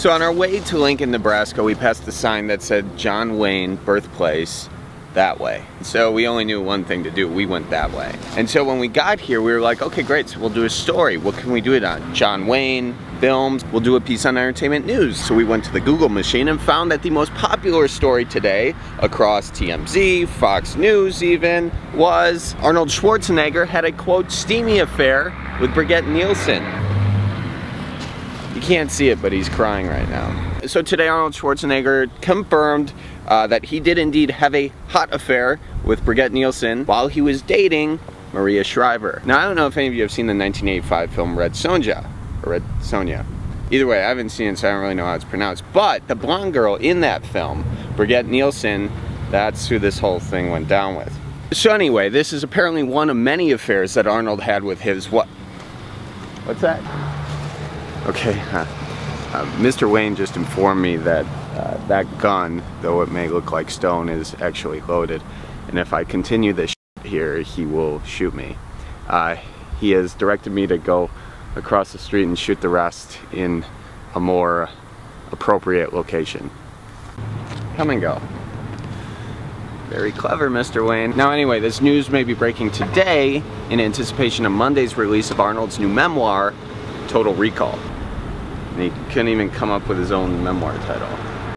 So on our way to Lincoln, Nebraska, we passed a sign that said John Wayne birthplace that way. So we only knew one thing to do. We went that way. And so when we got here, we were like, okay, great, so we'll do a story. What can we do it on? John Wayne, films. We'll do a piece on entertainment news. So we went to the Google machine and found that the most popular story today across TMZ, Fox News even, was Arnold Schwarzenegger had a, quote, steamy affair with Brigitte Nielsen. You can't see it, but he's crying right now. So today Arnold Schwarzenegger confirmed that he did indeed have a hot affair with Brigitte Nielsen while he was dating Maria Shriver. Now I don't know if any of you have seen the 1985 film Red Sonja, or Red Sonja. Either way, I haven't seen it, so I don't really know how it's pronounced. But the blonde girl in that film, Brigitte Nielsen, that's who this whole thing went down with. So anyway, this is apparently one of many affairs that Arnold had with his what? What's that? Okay, Mr. Wayne just informed me that that gun, though it may look like stone, is actually loaded. And if I continue this here, he will shoot me. He has directed me to go across the street and shoot the rest in a more appropriate location. Come and go. Very clever, Mr. Wayne. Now anyway, this news may be breaking today in anticipation of Monday's release of Arnold's new memoir, Total Recall. And he couldn't even come up with his own memoir title.